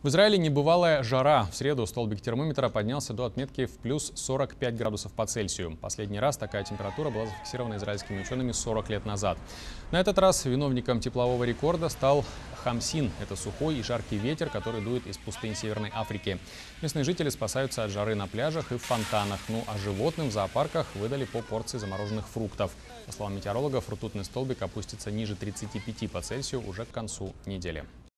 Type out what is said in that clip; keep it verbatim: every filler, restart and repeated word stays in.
В Израиле небывалая жара. В среду столбик термометра поднялся до отметки в плюс сорок пять градусов по Цельсию. Последний раз такая температура была зафиксирована израильскими учеными сорок лет назад. На этот раз виновником теплового рекорда стал хамсин. Это сухой и жаркий ветер, который дует из пустынь Северной Африки. Местные жители спасаются от жары на пляжах и в фонтанах. Ну а животным в зоопарках выдали по порции замороженных фруктов. По словам метеорологов, ртутный столбик опустится ниже тридцати пяти по Цельсию уже к концу недели.